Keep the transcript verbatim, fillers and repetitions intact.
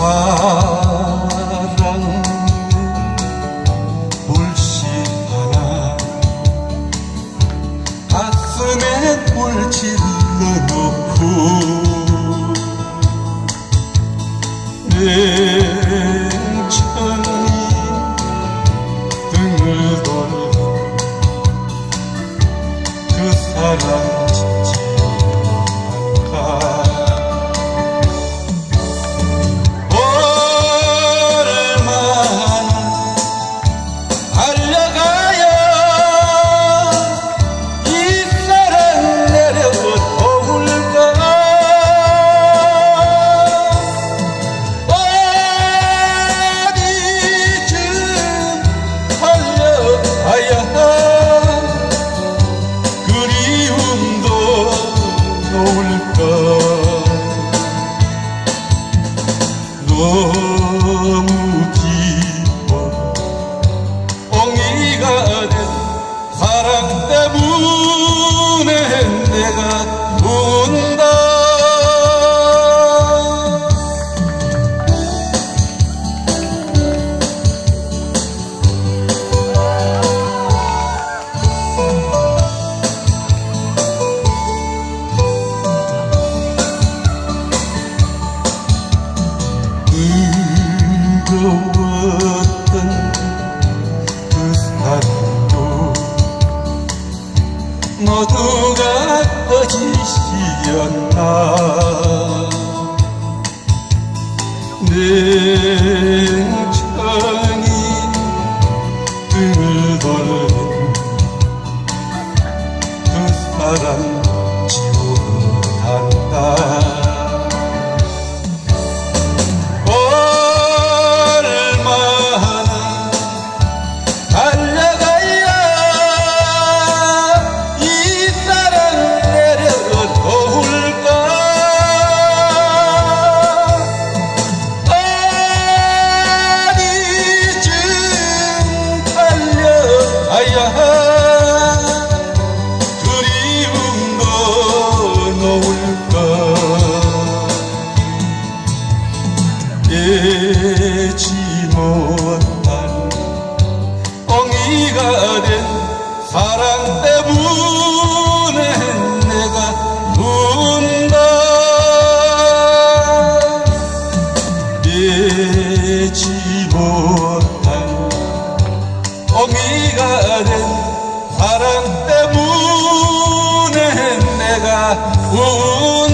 사랑 불씨 하나 가슴에 물질러 놓고 냉천히 등을 돌려 그 사랑 짓지 않을까. 너무 기뻐 엉이가 된 사랑 때문에 내가 운다. 뜨거웠던 그 사랑도 모두가 거짓이었나. 냉정히 등을 돌린 그 사랑 지워간다. 그리움도 놓을까. 깨지 못한 엉이가 된 사랑 때문에 내가 운다. 깨지 못한 엉이가 된 사랑 때문에 내가 운